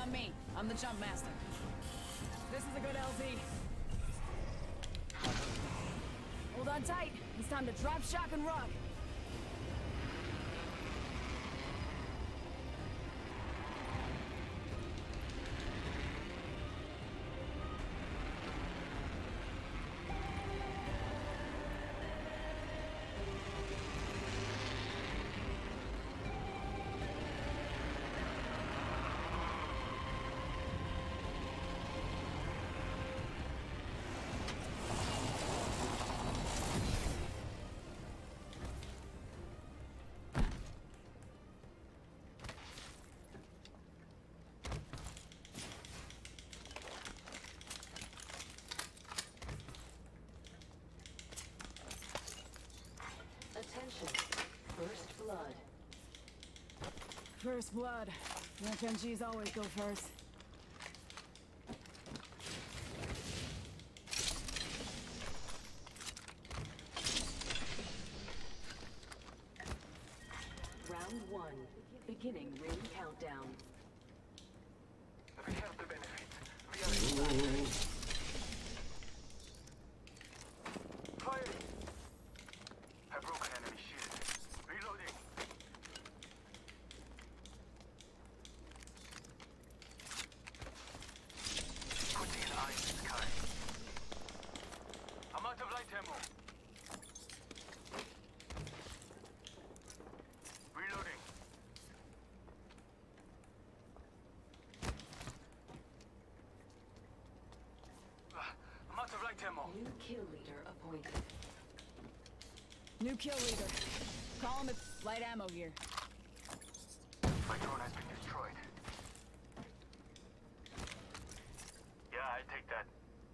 on me. I'm the jump master. This is a good LZ. Hold on tight. It's time to drop, shock, and rug. Attention. First blood. First blood. FMGs always go first. Round 1. Beginning ring countdown. We have the benefit. We are firing. I broke an enemy shield. Reloading. Putting an eye in the sky. I'm out of light ammo. Reloading. I'm out of light ammo. New kill leader appointed. New kill leader. Call him at light ammo here. My drone has been destroyed. Yeah, I take that.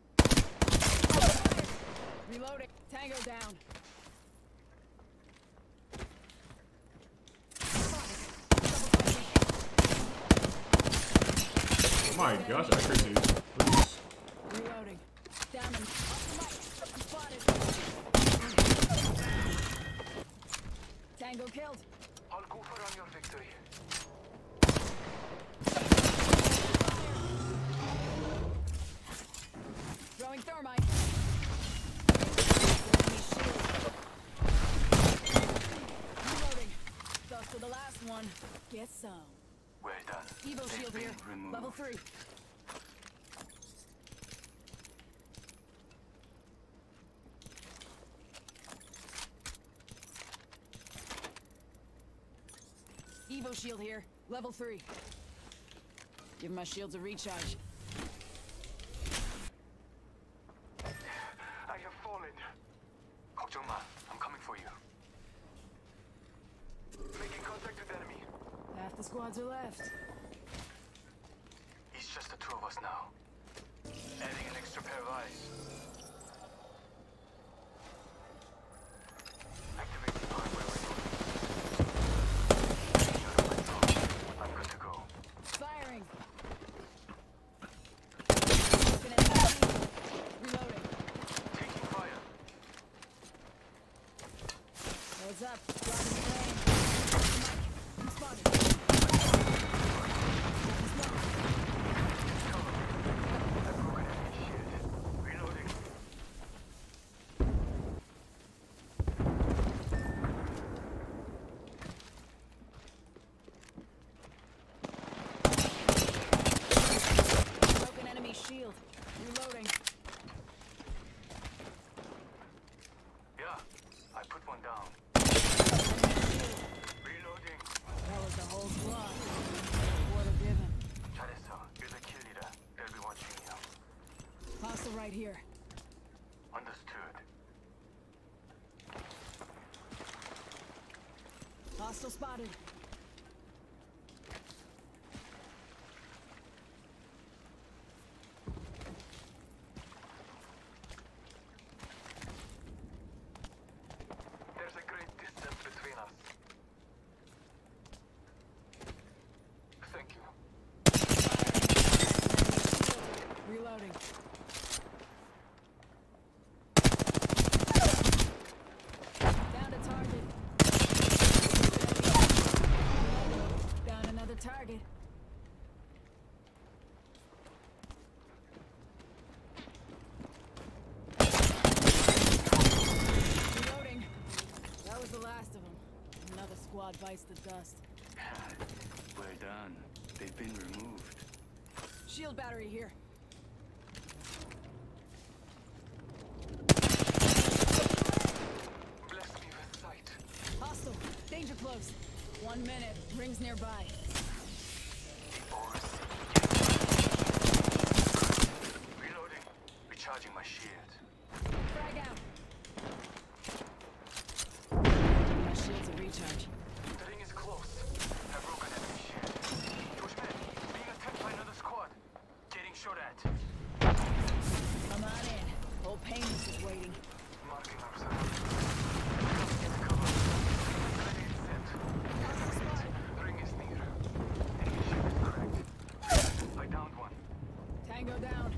Reloading. Tango down. Oh my gosh, accuracy. Please. Reloading. Down him. Off the mic. I'm spotted. Tango killed. I'll go for on your victory. Throwing thermite. Reloading. Thus to the last one. Get some. Well done. Evo shield here. Level 3. Evo shield here. Level 3. Give my shields a recharge. I have fallen. 걱정 마. I'm coming for you. Making contact with enemy. Half the squads are left. It's just the two of us now. Adding an extra pair of eyes. Activating hardware resources. I'm good to go. Firing. Looking at enemy. Reloading. Taking fire. Heads up. Dropping the plane. I'm spotted. I broke an enemy shield. Reloading. Broken enemy shield. Reloading. Yeah, I put one down. Reloading. That was the whole squad. Order given. 잘했어. You're the kill leader. They'll be watching you. Hostile right here. Understood. Hostile spotted. There's a great distance between us. Thank you. Reloading. Down to target. bites the dust. We're done. They've been removed. Shield battery here. Bless me with sight. Hostile. Danger close. 1 minute. Rings nearby. Reloading. Recharging my shield. Frag out. My shield's a recharge. The ring is close. I've broken enemy shield. Bushman, being attacked by another squad. Getting shot at. Come on in. Old Painless is waiting. Marking our surroundings. Get cover. Grenade set. The ring is near. Enemy shield is cracked. I downed one. Tango down.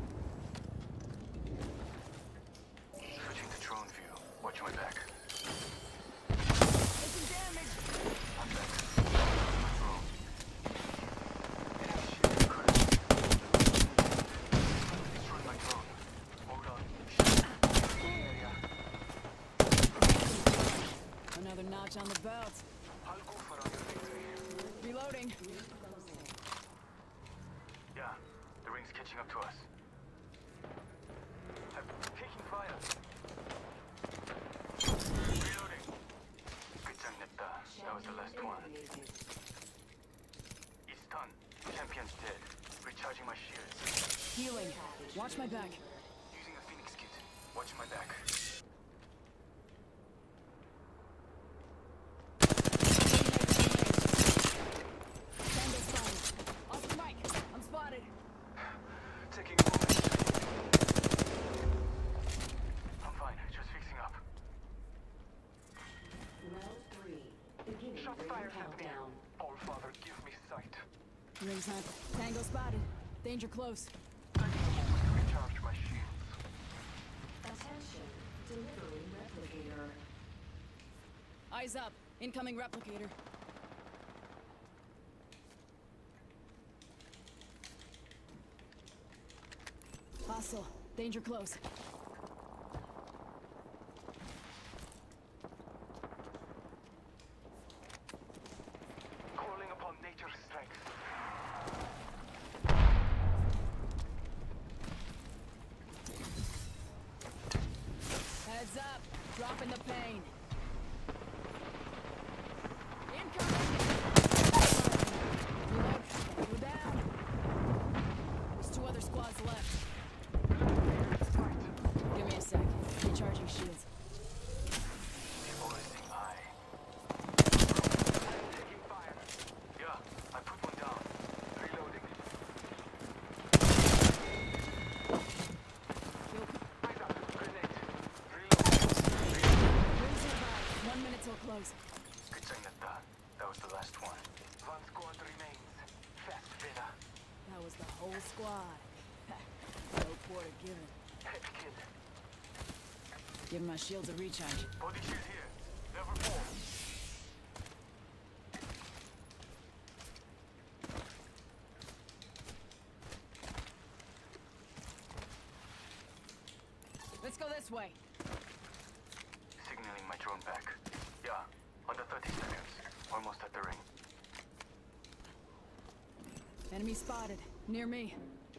Switching to drone view. Watch my back. Taking damage. I'm back. My drone. Enemy shield is cracked. Destroy my drone. Hold on. Area. Another notch on the belt. I'll go for another victory. Reloading. Yeah, the ring's catching up to us. I'm taking fire. Reloading. Good, that was the last one. He's stunned. Champion's dead. Recharging my shields. Healing. Watch my back. Using a Phoenix kit. Watch my back. Tango spotted. Off the mic. I'm spotted. Taking a moment. I'm fine. Just fixing up. Round 3. Beginning Shot ring fire happening. countdown. All Father, give me sight. Rings hunt. Tango spotted. Danger close. Taking a moment to recharge my shields. Attention. Delivering replicator. Eyes up. Incoming replicator. Hostile. Danger close. Calling upon nature's strength. Heads up. Dropping the pain. Incoming! Reload. We're down. There's 2 other squads left. Give me a sec. Recharging shields. Deforesting eye. Taking fire. Yeah, I put one down. Reloading. Eyes up. Grenade. Reloading. Rings nearby. 1 minute till close. Good thing that was the last one. One squad remains. Fast Villa. That was the whole squad. No quarter given. Head kid. Give my shields a recharge. Body shield here. Level 4. Let's go this way. Signaling my drone back. Yeah, under 30 seconds. Almost at the ring. Enemy spotted. Near me.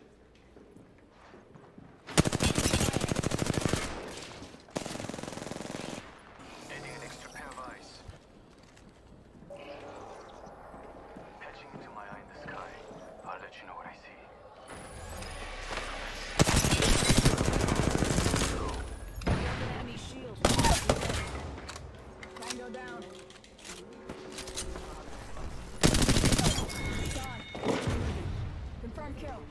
Adding an extra pair of eyes. Patching into my eye in the sky. I'll let you know what I see. Enemy shield. Tango down. Gone. Confirm kill.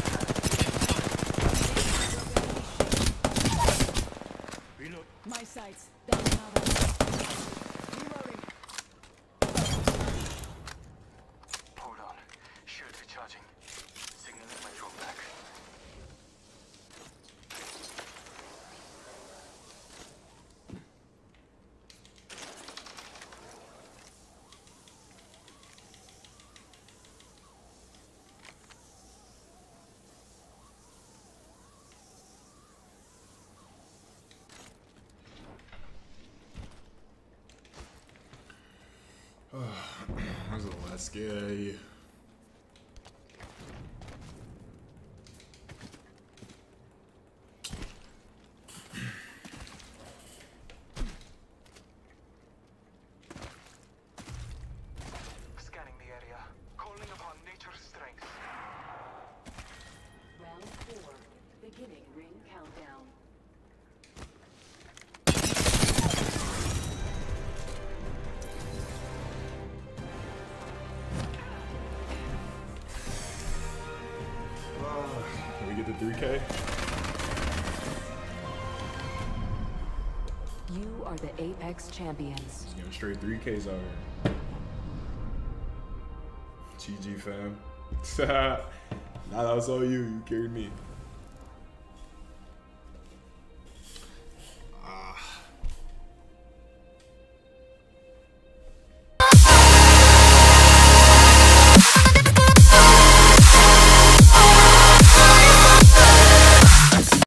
Reload. My sights. Down another. Reloading. Hold on. Shield recharging. Signaling my drone back. Sasuke. Scanning the area. Calling upon nature's strength. Round 4. Beginning ring countdown. Can we get to 3K? You are the Apex champions. Just getting straight 3Ks out here. GG fam. Nah, that was all you. You carried me.